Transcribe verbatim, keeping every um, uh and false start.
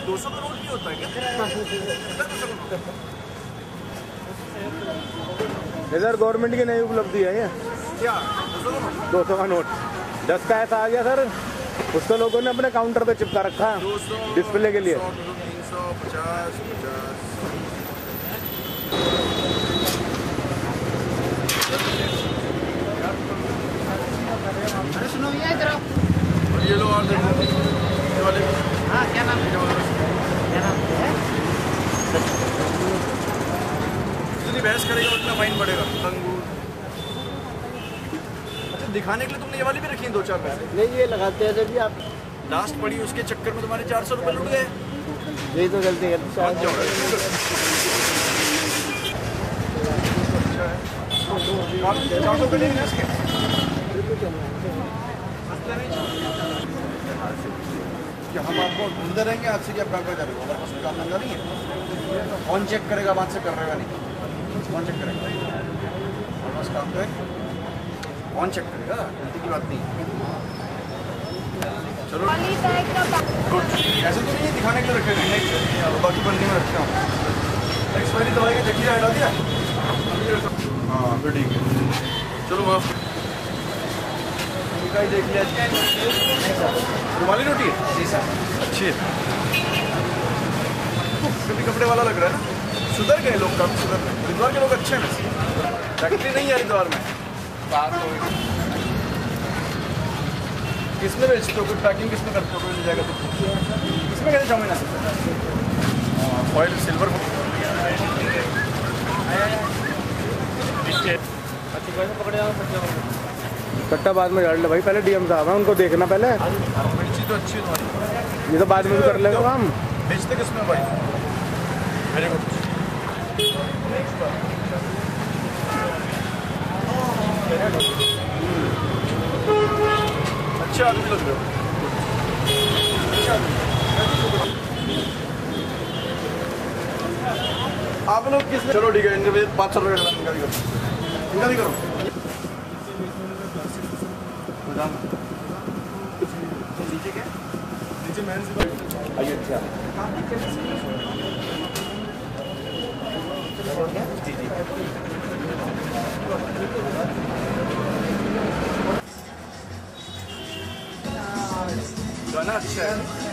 दो सौ का नोट नहीं होता है क्या? सर गवर्नमेंट की नई उपलब्धि है ये क्या दो सौ का नोट दस का ऐसा आ गया सर। उसको लोगों ने अपने काउंटर पे चिपका रखा डिस्प्ले के लिए। तीन सौ पचास पचास अरे सुनो ये इधर आओ। और ये लो और देखो ये वाले। हाँ क्या नाम है? क्या नाम है? इतनी बहस करेगा उतना फाइन पड़ेगा। अंगूर अच्छा दिखाने के लिए तुमने ये वाली भी रखी है दो चार पैसे? नहीं ये लगाते हैं जब भी आप लास्ट पड़ी उसके चक्कर में तुम्हारे चार सौ रुपये लुट गए। यही तो गलती है। मत जाओ। चार सौ रुपये लेंगे इसके क्या हम आपको ढूंढते रहेंगे? आज से क्या क्या करेगा? हमारे पास काम धंधा नहीं है। कौन चेक करेगा? बात से कर रहेगा नहीं। कौन चेक करेगा? हमारे पास काम तो है। कौन चेक करेगा? गलती की बात नहीं है। चलो ऐसे तो नहीं है दिखाने के लिए रखे हैं, बाकी बंदी में रखता हूँ। एक्सपायरी दवाई का जखीरा हटा दिया। हाँ फिर ठीक है। चलो माफ देख लिया। रुमाली रोटी है? जी सर। अच्छी है। कभी कपड़े वाला लग रहा है ना। सुधर गए लोग, काफी सुधर गए। हरिद्वार के लोग अच्छे हैं वैसे। फैक्ट्री नहीं है हरिद्वार में। किसमें बेचते हो? कुछ पैकिंग किसमें करते हो? कोई ले जाएगा तो किसमें कहते चाउमीन आते? फॉइल सिल्वर कट्टा बाद में झाड़ ले भाई, पहले डीएम साहब है उनको देखना पहले। मिर्ची तो अच्छी है तुम्हारी। ये तो बाद में भी कर लेगा काम। बेचते किसमें भाई? Very good. अच्छा आदमी लग रहे हो। आप लोग किस? चलो ठीक है, इनके पाँच सौ रुपये का इनका भी करो, इनका भी करो। नीचे क्या? नीचे मैन से आइए। अच्छा जी जी गाना अच्छा है।